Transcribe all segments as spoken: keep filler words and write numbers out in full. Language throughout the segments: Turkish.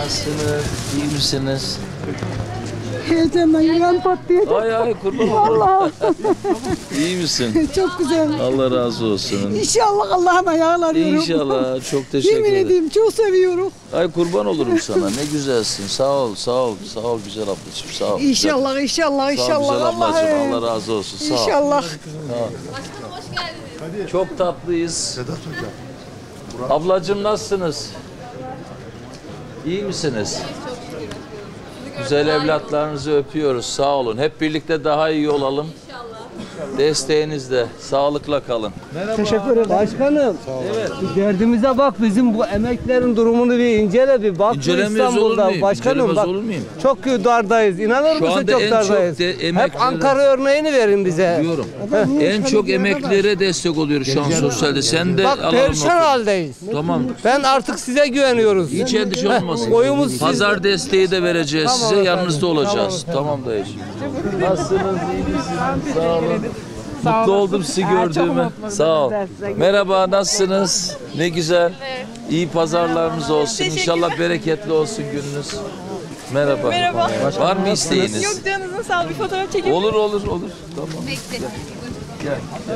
Nasılsınız? İyi misiniz? Heyecandan yüreğim patlayacak. Ay ay kurban Vallahi. İyi misin? Çok güzel. Allah razı olsun. İnşallah Allah'ım ayağlarıyorum. İnşallah. Çok teşekkür Yemin ederim. edeyim çok seviyorum. Ay kurban olurum sana. Ne güzelsin. Sağ ol, sağ ol, sağ ol güzel ablacığım. Sağ ol. İnşallah, güzel. inşallah, Sağ ol inşallah. güzel ablacığım. Allah'ım. Allah razı olsun. Sağ ol. İnşallah. Sağ ol. Çok tatlıyız. Sedat Hocam. Ablacığım nasılsınız? İyi misiniz? Güzel evlatlarınızı öpüyoruz. Sağ olun. Hep birlikte daha iyi olalım. Desteğinizle sağlıkla kalın. Teşekkür ederim. Başkanım, evet. Derdimize bak, bizim bu emeklerin durumunu bir incele bir bak. İncelemiyoruz olur İstanbul'da muyum? başkanım İncelemez bak. olur muyum? Çok dardayız. İnanır Şu mısın anda çok en çok dardayız. de emekliler- Hep Ankara örneğini verin bize. Diyorum. En çok emeklilere destek oluyoruz şu an sosyalde. Sen de Bak alalım. perişan otur. haldeyiz. Tamam. Ben artık size güveniyoruz. Hiç endişe olmasın. Oyumuz sizde. Pazar desteği de vereceğiz Tamam size. efendim. Yanınızda olacağız. Tamam Tamam, dayıcığım. Nasılsınız? İyi misiniz? Sağ olun. Mutlu oldum sizi gördüğüme. Sağ ol. Merhaba, nasılsınız? Ne güzel. İyi pazarlarınız olsun. İnşallah bereketli olsun gününüz. Merhaba. Merhaba. Var mı isteğiniz? Yok canınızın sağ ol, bir fotoğraf çekin. Olur olur olur. Tamam. Bekle. Gel. gel.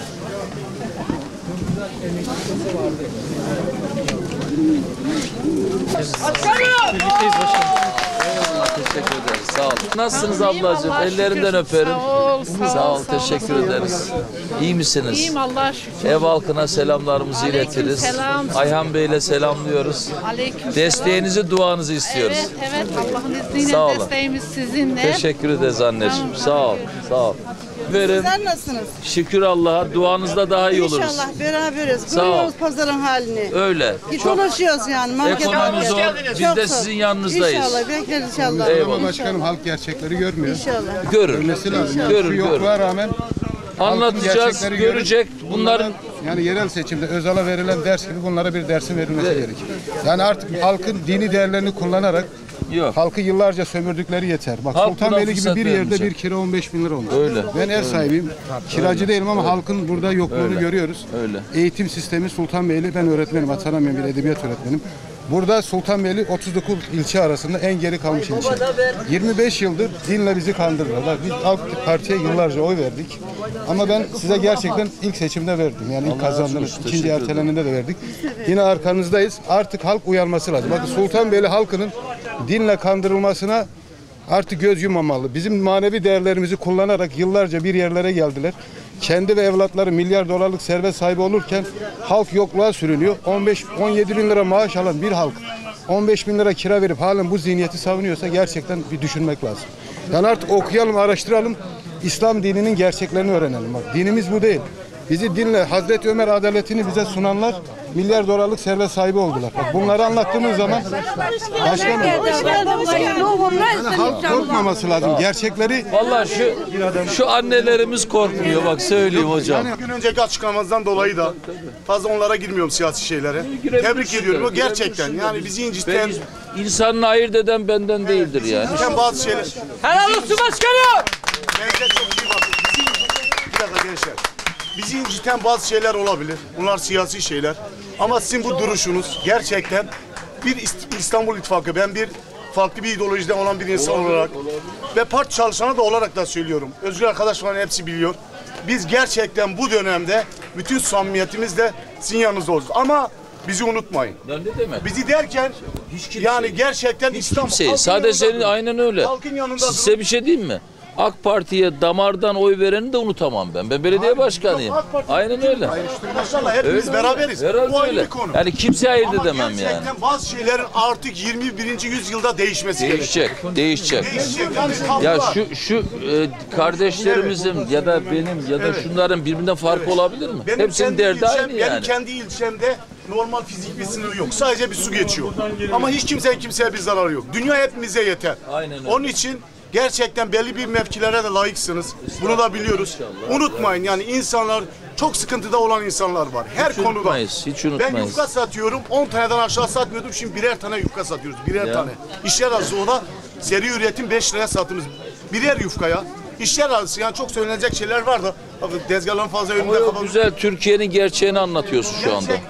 Teşekkür ederiz. Sağ olun. Nasılsınız ablacığım? Ellerinden öperim. Sağ ol, sağ ol, Sağ ol. sağ ol, Teşekkür sağ ol. ederiz. İyi misiniz? İyiyim Allah'a şükür. Ev halkına selamlarımızı Aleyküm iletiriz. selam. Ayhan Bey'le selamlıyoruz. Aleyküm Desteğinizi, duanızı istiyoruz. Evet, evet. Allah'ın izniyle Sağ olun. desteğimiz sizinle. Teşekkür ederiz anneciğim. Sağ ol. Sağ ol. Verin. Sizler nasılsınız? Şükür Allah'a. Duanızda daha iyi oluruz. İnşallah beraberiz. Sağ ol. Görüyoruz pazarın halini. Öyle. Bir Çok dolaşıyoruz yani. Market ekonomi zor. Biz Çok de zor. sizin yanınızdayız. İnşallah bekleriz inşallah. Eyvallah. Ama başkanım halk gerçekleri görmüyor. İnşallah. Görür. Görmesi lazım. Yani Görür, şu görür. yokluğa rağmen halkın Anlatacağız, gerçekleri görüp görecek. Bunların yani yerel seçimde Özal'a verilen ders gibi bunlara bir dersin verilmesi gerekir. Yani artık halkın dini değerlerini kullanarak yok. halkı yıllarca sömürdükleri yeter. Bak Halk buna Sultanbeyli gibi fırsat bir yerde vermeyecek. bir kira on beş bin lira olmuş. Öyle. Ben ev sahibiyim. Kiracı değilim ama halkın burada yokluğunu Öyle. görüyoruz. Öyle. Eğitim sistemi Sultanbeyli, ben öğretmenim, atanamayan bir edebiyat öğretmenim. Burada Sultanbeyli otuz dokuz ilçe arasında en geri kalmış ilçe. yirmi beş yıldır dinle bizi kandırdılar. Biz AK Parti'ye yıllarca oy verdik. Ama ben size gerçekten ilk seçimde verdim. Yani ilk Allah razı kazandınız. olsun, İkinci teşekkür erteleninde de verdik. Yine arkanızdayız. Artık halk uyanması lazım. Bakın Sultanbeyli halkının dinle kandırılmasına artık göz yumamalı. Bizim manevi değerlerimizi kullanarak yıllarca bir yerlere geldiler. Kendi ve evlatları milyar dolarlık servet sahibi olurken halk yokluğa sürünüyor. on beş on yedi bin lira maaş alan bir halk on beş bin lira kira verip halen bu zihniyeti savunuyorsa gerçekten bir düşünmek lazım. Yani artık okuyalım, araştıralım. İslam dininin gerçeklerini öğrenelim. Bak, dinimiz bu değil. Bizi dinle, Hazreti Ömer adaletini bize sunanlar milyar dolarlık servet sahibi oldular. Bak, bunları anlattığımız zaman başkanım, yani halk korkmaması lazım. Gerçekleri Vallahi şu şu annelerimiz korkmuyor bak söyleyeyim hocam. Gün önceki açıklamanızdan dolayı da fazla onlara girmiyorum siyasi şeylere. Tebrik ediyorum. O gerçekten yani bizi inciten, Ben insanını ayırt eden benden değildir yani. inciten bazı şeyler. Helal olsun başkanım. Bence çok iyi bakın. Bizi, bir dakika gençler. Bizi inciten bazı şeyler olabilir. Bunlar siyasi şeyler. Ama sizin bu duruşunuz gerçekten bir İst- İstanbul İttifakı. Ben bir farklı bir ideolojiden olan bir insan olarak ve parti çalışanı da olarak da söylüyorum. Özgür arkadaşların hepsi biliyor. Biz gerçekten bu dönemde bütün samimiyetimizle sizin yanınızda olacağız. Ama bizi unutmayın. Ya ne demek? Bizi derken yani gerçekten İstanbul. Kimseyi. halkın Sadece yanında senin aynen öyle. Halkın yanında Size bir şey diyeyim mi? AK Parti'ye damardan oy vereni de unutamam ben. Ben belediye başkanıyım. AK Parti- Aynen öyle. Maşallah hepimiz Öyle. beraberiz. Herhalde Bu ayrı öyle. bir konu. Yani kimse ayırt Ama edemem yani. gerçekten bazı şeylerin artık yirmi birinci yüzyılda değişmesi gerekiyor. Değişecek, değişecek. Değişecek. Yani Ya tablolar. şu şu e, kardeşlerimizin ya da benim ya da şunların birbirinden farkı olabilir mi? Benim Hepsinin kendi derdi ilçem, aynı benim yani. kendi ilçemde normal fizik bir sınırı yok. Sadece bir su geçiyor. Ama hiç kimsenin kimseye bir zararı yok. Dünya hepimize yeter. Aynen öyle. Onun için gerçekten belli bir mevkilere de layıksınız. Bunu da biliyoruz. Unutmayın yani insanlar çok sıkıntıda olan insanlar var. Her Hiç konuda. unutmayız, hiç Ben unutmayız. yufka satıyorum. on taneden aşağı satmıyordum. Şimdi birer tane yufka satıyoruz. Birer Ya. tane. İşler arası o da seri üretim beş liraya sattığımız birer yufkaya. İşler arası yani çok söylenecek şeyler var da. Bakın tezgahların fazla önünde Ama yok, kapalı. güzel Türkiye'nin gerçeğini anlatıyorsun şu anda. Gerçekten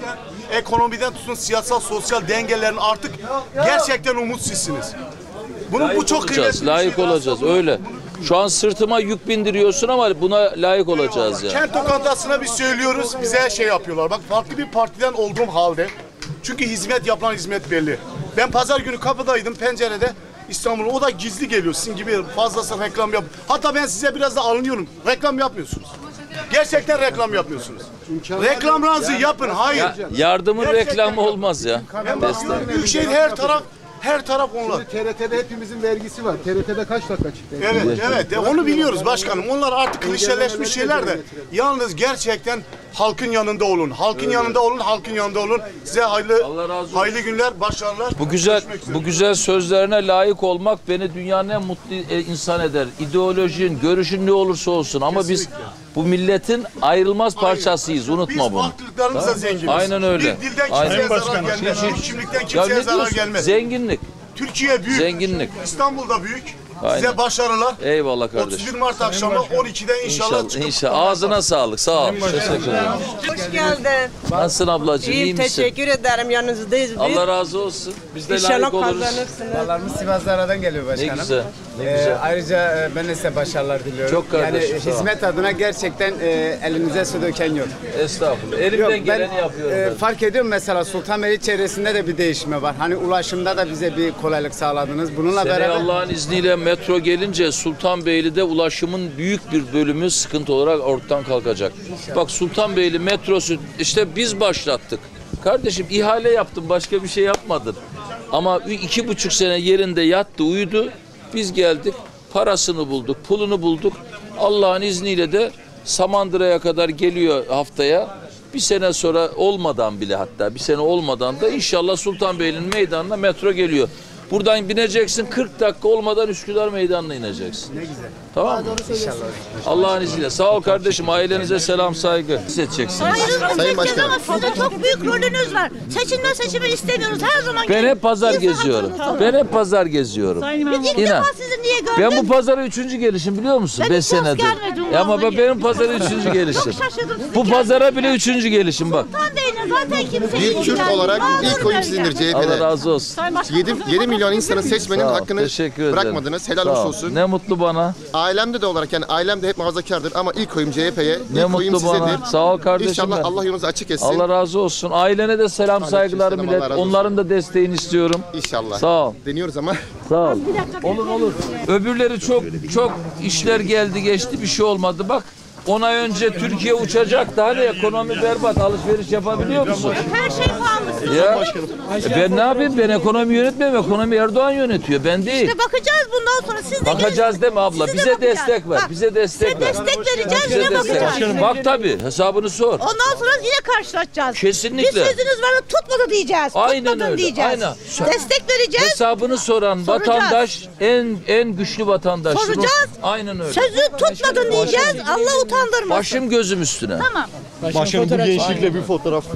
ekonomiden tutun siyasal sosyal dengelerin artık gerçekten umutsuzsiniz. Bunu bu çok olacağız, kıymetli bir layık şey. olacağız öyle. Şu an sırtıma yük bindiriyorsun ama buna layık olacağız ya. Kent lokantasına biz söylüyoruz, bize şey yapıyorlar. Bak farklı bir partiden olduğum halde. Çünkü hizmet yapılan hizmet belli. Ben pazar günü kapıdaydım, pencerede İstanbul'un. O da gizli geliyor. Sizin gibi fazlası reklam yap. Hatta ben size biraz da alınıyorum. Reklam yapmıyorsunuz. Gerçekten reklam yapmıyorsunuz. Reklamınızı yapın. Hayır. Yardımın reklamı olmaz ya. Ben bakıyorum Büyükşehir her taraf her taraf onlar. T R T'de hepimizin vergisi var. T R T'de kaç dakika çıktı? Evet, evet. E, onu biliyoruz başkanım. Onlar artık klişeleşmiş şeyler de. Yalnız gerçekten halkın yanında olun. Halkın yanında olun, halkın yanında olun. Size hayırlı Allah razı olsun. hayırlı günler, başarılar. Bu güzel Görüşmek üzere. bu güzel sözlerine layık olmak beni dünyanın en mutlu e, insan eder. İdeolojin, görüşün ne olursa olsun ama biz bu milletin ayrılmaz parçasıyız. Unutma Biz bunu. farklılıklarımızla zenginiz. Aynen öyle. Bir dilden kimseye Aynen. zarar gelmez. Bir kimlikten Ya kimseye ne zarar diyorsun? gelmez. Zenginlik. Türkiye büyük. Zenginlik. İstanbul'da büyük. Aynen. Size başarılar. Eyvallah kardeşim. otuz bir Mart akşamı on ikide inşallah, İnşallah, çıkıp inşallah. Ağzına sağlık. Sağ ol. Teşekkür ederim. Hoş geldin. Nasılsın ablacığım? İyi İyiyim, misin? teşekkür ederim. Yanınızdayız biz. Allah razı olsun. Biz de İnşallah layık oluruz. kazanırsınız. Vallahi Sivas Zara'dan geliyor Ne başkanım. güzel. Ne Ee, güzel. ayrıca e, ben de size başarılar diliyorum. Çok kardeşim, Yani sağ ol. hizmet adına gerçekten e, elinize su döken yok. Estağfurullah. Elimden Yok, ben geleni yapıyorum. e, ben. fark ediyorum mesela Sultanbeyli çevresinde de bir değişme var. Hani ulaşımda da bize bir kolaylık sağladınız. Bununla Seneye beraber Allah'ın izniyle metro gelince Sultanbeyli'de ulaşımın büyük bir bölümü sıkıntı olarak ortadan kalkacak. Bak Sultanbeyli metrosu işte biz başlattık. Kardeşim ihale yaptım başka bir şey yapmadın. Ama iki buçuk sene yerinde yattı uyudu. Biz geldik parasını bulduk pulunu bulduk. Allah'ın izniyle de Samandıra'ya kadar geliyor haftaya. Bir sene sonra olmadan bile hatta bir sene olmadan da inşallah Sultanbeyli'nin meydanına metro geliyor. Buradan bineceksin kırk dakika olmadan Üsküdar Meydanı'na ineceksin. Ne güzel. Tamam mı? İnşallah. Allah'ın izniyle. Sağ ol kardeşim. Ailenize selam saygı. Seçeceksin. Sayın Başkanım. Ama sizin çok büyük rolünüz var. Seçilme seçimi istemiyoruz. Her zaman Ben hep pazar İnsan geziyorum. hakkınız Ben hep pazar geziyorum. Biz ilk İnan. defa sizi niye gördük? Ben bu pazara üçüncü gelişim biliyor musun? Ben Beş hiç rast senedir. gelmedim Ya ama vallahi. benim pazara üçüncü gelişim. Çok şaşırdım sizi Bu geldiğiniz pazara bile üçüncü gelişim bak. Sultan Bey'le zaten kimse Bir Kürt olarak ilk oyum sizindir C H P'de. Allah razı olsun. yedi milyon insanın seçmenin Sağ ol, hakkını teşekkür ederim. bırakmadınız. Helal Sağ ol. olsun. Ne mutlu bana. Ailemde de olarak yani ailem de hep muhafazakardır ama ilk oyum C H P'ye. Ne İlk oyum mutlu bana. sizedir. Sağ ol kardeşim. İnşallah ben. Allah yolunuzu açık etsin. Allah razı olsun. Ailene de selam saygılar selam, millet. Allah razı olsun. Onların da desteğini istiyorum. İnşallah. Sağ ol. Deniyoruz ama. Sağ ol. Olur olur. Öbürleri çok çok işler geldi geçti bir şey olmadı. Bak on ay önce Türkiye uçacaktı. Hani ekonomi berbat. Alışveriş yapabiliyor musun? Her şey pahalı. Ya e ben ne yapayım? Ben ekonomi yönetmiyorum. Ekonomi Erdoğan yönetiyor. Ben değil. İşte bakacağız bundan sonra. Siz de Bakacağız deme abla. Sizi de Bize bakacağız. destek ver. Bak, Bize destek size ver. destek vereceğiz Bize yine destek. bakacağız. Bak tabii hesabını sor. Ondan sonra yine karşılaşacağız. Kesinlikle. Bir sözünüz var tutmadı diyeceğiz. Aynen Tutmadın öyle, diyeceğiz. aynen. Destek vereceğiz. Hesabını soran Soracağız. vatandaş en en güçlü vatandaş. Soracağız. Aynen öyle. Sözü tutmadın diyeceğiz. Allah utandırmasın. Başım gözüm üstüne. Tamam. Başkanım bu gençlikle bir fotoğraf.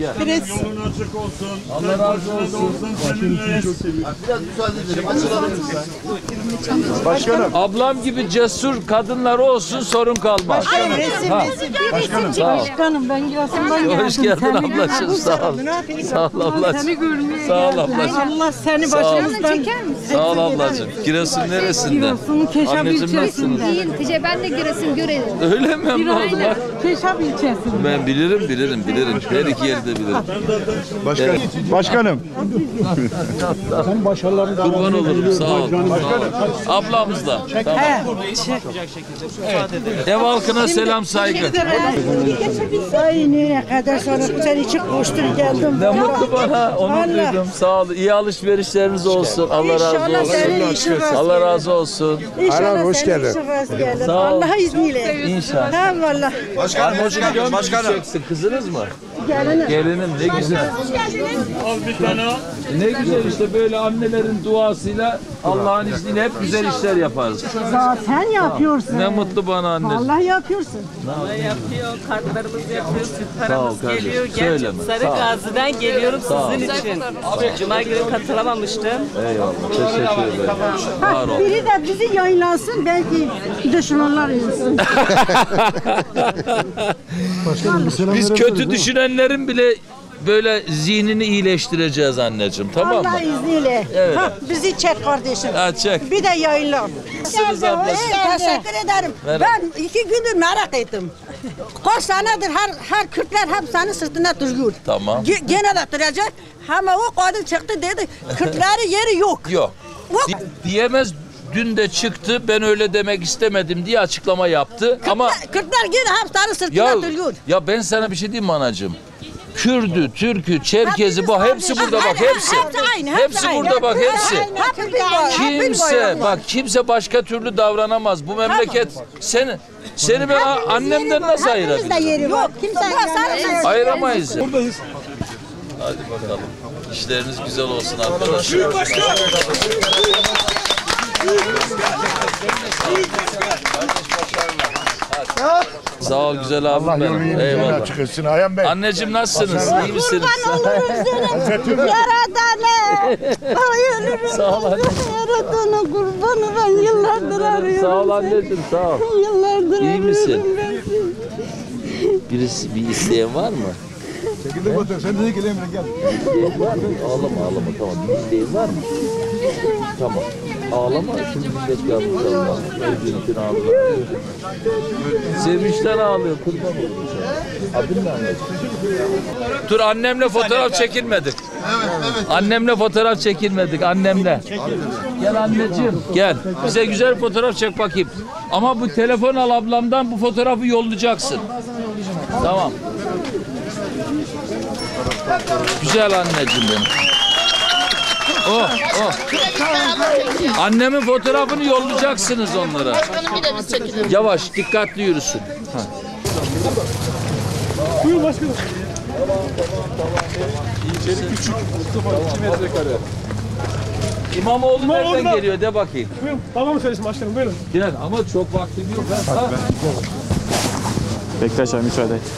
Allah razı olsun. Başkanım. Ablam gibi cesur kadınlar olsun sorun kalmaz. Ha. Başkanım. Sağ ol. Başkanım ben Giresun'dan geldim. Hoş geldin ablacığım. Sağ ol. Sağ ol ablacığım. Seni görmeye Sağ ol geldim. ablacığım. Allah seni Sağ ol. başımızdan Sağ ol ablacığım. Giresun neresinden? Giresun'un Keşap Anneciğim nasılsınız? ilçesinden. Değil, ben de Giresun görelim. Öyle mi memnun oldum bak. Keşap ilçesinden. Ben bilirim bilirim bilirim. Her iki yeri de bilirim. Başkanım. Başkanım. Sen başarılarını Kurban olurum sağ ol. Sağ ol. Ablamızla. Tamam. Ev halkına selam saygı. Ay nereye kadar sonra sen için koştur geldim. Ne mutlu bana. Onu Vallahi. duydum. Sağ ol. İyi alışverişleriniz olsun. Allah razı İnşallah senin olsun. işin rast Allah gelir. razı olsun. İnşallah hoş geldin. işin rast gelir. Sağ ol. Allah izniyle. İnşallah. Ha valla. Başkanım, başkanım, başkanım. Kızınız mı? Gelinim. Gelinim ne güzel. Ne güzel işte böyle annelerin duasıyla Allah'ın izniyle hep güzel işler yaparız. Sen yapıyorsun. Ne mutlu bana anneciğim. Allah yapıyorsun. Yapıyor, kartlarımız yapıyor, süt Sağ ol paramız kardeşim, geliyor. söyleme. Gerçi Sarı Sağ ol. Gazi'den geliyorum Sağ ol. sizin için. Cuma günü katılamamıştım. Eyvallah. Teşekkür ederim. Var ol. Biri de bizi yayınlasın belki düşmanlar yiyorsun. Biz kötü düşünenlerin bile böyle zihnini iyileştireceğiz anneciğim, tamam mı? Allah izniyle. Evet. Ha, bizi çek kardeşim. Ha, çek. Bir de yayınla. Nasılsınız ablacığım? Teşekkür ederim. Merhaba. Ben iki gündür merak ettim. Kaç senedir her her Kürtler hep senin sırtına duruyor. Tamam. Ge- Gene de duracak. Ama o kadın çıktı dedi. Kürtlerin yeri yok. Yok. Yok. Di- diyemez, dün de çıktı, ben öyle demek istemedim diye açıklama yaptı. Ama Kürtler gene hep senin sırtına ya, duruyor. ya ben sana bir şey diyeyim mi anacığım? Kürdü, Türkü, Çerkezi, bak hepsi burada bak, hepsi. Hepsi aynı, hepsi Hepsi aynı. burada bak, hepsi. Hep bir boy, Kimse, bak kimse başka türlü davranamaz. Bu memleket seni, seni ben a- annemden nasıl ayırabilirim? Yok, kimse Ayıramayız. Buradayız. Hadi bakalım. İşleriniz güzel olsun arkadaşlar. Sağ ol güzel abim benim. Eyvallah. Çıkırsın Ayhan Bey. Anneciğim nasılsınız? İyi misiniz? Yaradana. Hayırlı. Sağ ol anne. Yaradana kurbanı ben yıllardır arıyorum. Sağ ol anneciğim sağ ol. Yıllardır İyi misin? arıyorum ben. Birisi bir isteyen var mı? Çekildik otur. Sen de gel Emre gel. İsteyen var mı? Ağlama ağlama tamam. Bir isteğin var mı? Tamam. Ağlama. Şimdi biz de yapmışlar. Özgürlük'ün ağlıyor. Sevinçten ağlıyor. Kurban olurum sana. Adın ne anneciğim? Dur annemle fotoğraf çekilmedik. Evet evet. Annemle fotoğraf çekilmedik. Annemle. Gel anneciğim. Gel. Bize güzel fotoğraf çek bakayım. Ama bu telefon al ablamdan, bu fotoğrafı yollayacaksın. Tamam. Güzel anneciğim benim. Oh, oh. Annemin fotoğrafını yollayacaksınız onlara. Yavaş, dikkatli yürüsün. Ha. Buyurun başkanım. İçeri küçük. iki metrekare. İmamoğlu İmamoğlu nereden da- geliyor de bakayım. Buyurun. Tamam söylesin başkanım buyurun. Gel ama çok vaktim yok. Ha. Bektaş abi müsaade et.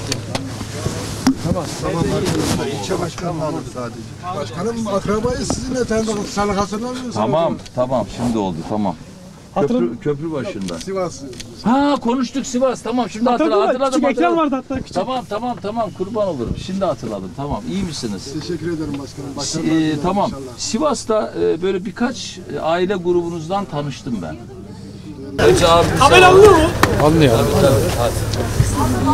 İlçe başkanım aldı sadece. Başkanım akrabayız sizinle tanıdık. Salı hatırlamıyorsunuz. Tamam, tamam şimdi oldu tamam. Hatırlam- Köprü, köprü başında. Sivas. Ha konuştuk Sivas tamam şimdi hatırladım. Hatırladım. Hatırladım. Küçük ekran hatırladım. vardı hatta küçük. Tamam tamam tamam kurban olurum. Şimdi hatırladım tamam iyi misiniz? Teşekkür ederim başkanım. Si- Başkanım. e, tamam. Sivas'ta e, böyle birkaç e, aile grubunuzdan tanıştım ben. Önce abim Haber alınıyor mu? Tabii tabii. Hadi.